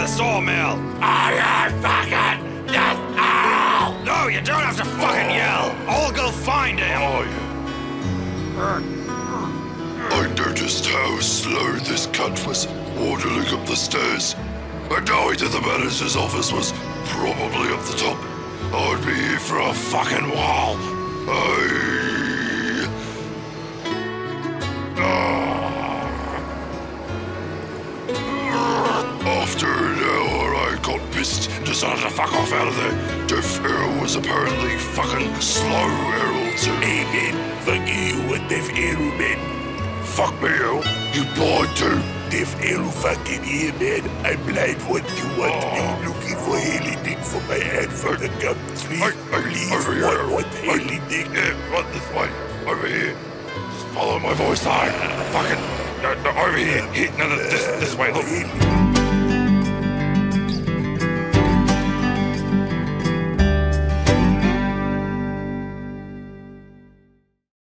the sawmill. I am fucking Deaf Errol! No, you don't have to fucking yell. I'll go find him. I noticed how slow this cunt was waddling up the stairs. And knowing that the manager's office was probably up the top, I'd be here for a fucking while. After an hour, I got pissed and decided to fuck off out of there. Deaf Errol was apparently fucking slow Errol too. Hey man, fuck you and Deaf Errol, man. Fuck me, Errol. You blind too? Deaf Errol fucking here, man. I'm blind. What you want? You looking for anything for my ad for the gum? Please, over here. What anything? Yeah, right this way. Over here. Just follow my voice line. Fucking, no, over here. No, this way, look.